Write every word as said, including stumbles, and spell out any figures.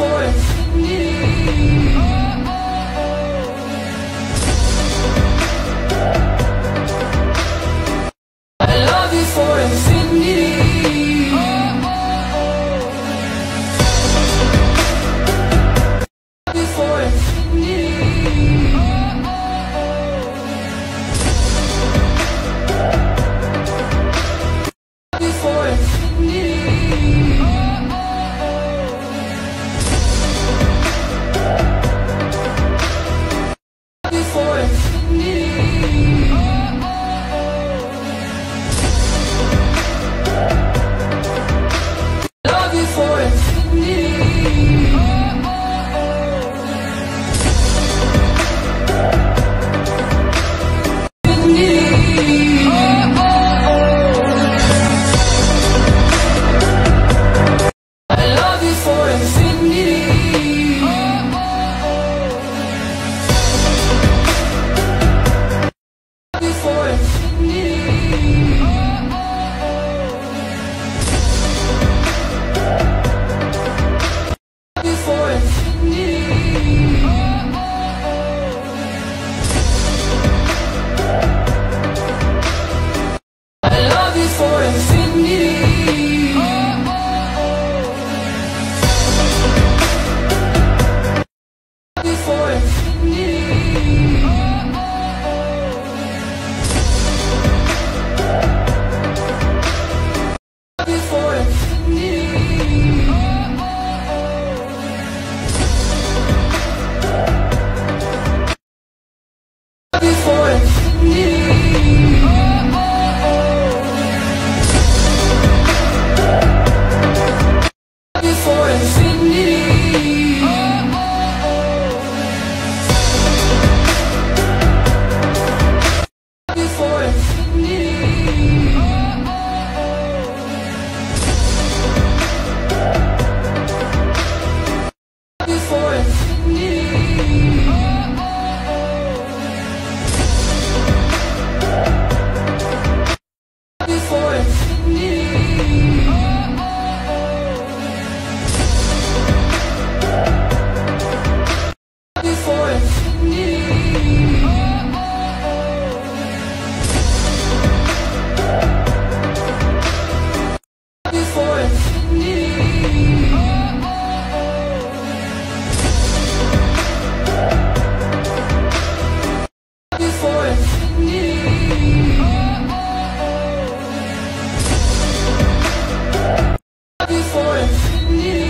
for infinity. I love you for infinity. Love you for infinity. Love you for infinity. Love you for infinity. Love you for infinity. I love you for infinity. Love you for infinity. Love you for infinity. I love you for infinity. Love you for infinity. Love you for infinity. Love you for infinity. Love you for infinity. Love you for infinity. Love you for infinity. Love you for infinity. Love you for infinity. Love you for infinity. Love you for infinity. Love you for infinity.